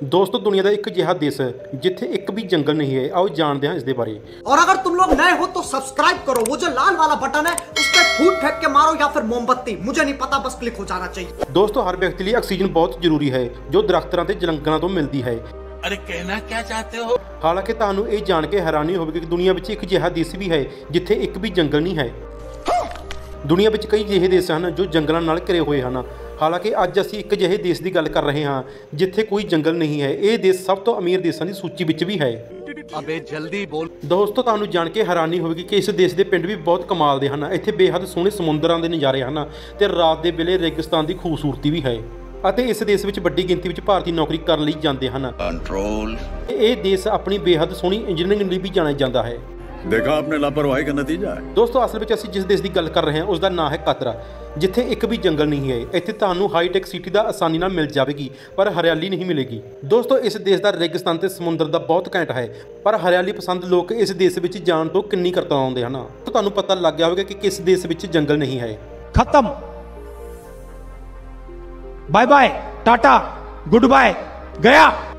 दोस्तों दुनिया का एक अजिहा देश है जिथे एक भी जंगल नहीं है। आओ जानते हैं इसके बारे। और अगर तुम लोग नए हो तो सब्सक्राइब करो, वो जो लाल वाला बटन है उस पर फूट फेंक के मारो या फिर मोमबत्ती, मुझे नहीं पता, बस क्लिक हो जाना चाहिए। दोस्तों हर व्यक्ति लिए ऑक्सीजन बहुत जरूरी है जो दरख्तां ते जलंगलां तो मिलती है। अरे कहना क्या चाहते हो? हालांकि तुहानू ये जान के हैरानी होगी कि दुनिया में एक अजिहा देश भी है जिथे एक भी जंगल नहीं है। दुनिया में कई अजिहे देश हैं जो जंगलों नाल घिरे हुए हैं। हालांकि अज असीं एक अजिहे देश की गल कर रहे हैं जिथे कोई जंगल नहीं है। ये देश सब तो अमीर देशों की सूची विच भी है। अबे जल्दी बोल। दोस्तों तुहानू जान के हैरानी होगी कि इस देश के पिंड भी बहुत कमाल के हैं। इत्थे बेहद सोहने समुद्रां दे नज़ारे हैं ते रात के वेले रेगिस्तान की खूबसूरती भी है। इस देश में वड्डी गिनती में भारतीय नौकरी करने लई जाते हैं। कंट्रोल। ये देश अपनी बेहद सोहनी इंजीनियरिंग लई भी जाना जाता है। देखा आपने लापरवाही का नतीजा है। दोस्तों असल में असीं जिस देश की गल कर रहे हैं उसका नाम है कतर, जिथे एक भी जंगल नहीं है। इत्थे तुहानू हाईटेक सिटी का आसानी नाल मिल जाएगी पर हरियाली नहीं मिलेगी। दोस्तों इस देश का रेगिस्तान ते समुद्र का बहुत घैंट है पर हरियाली पसंद लोग इस देश में जान तो किन्नी करताउंदे हन। तो तुहानू पता लग गया होगा कि किस देश में जंगल नहीं है। खत्म, bye bye, tata, goodbye, गया।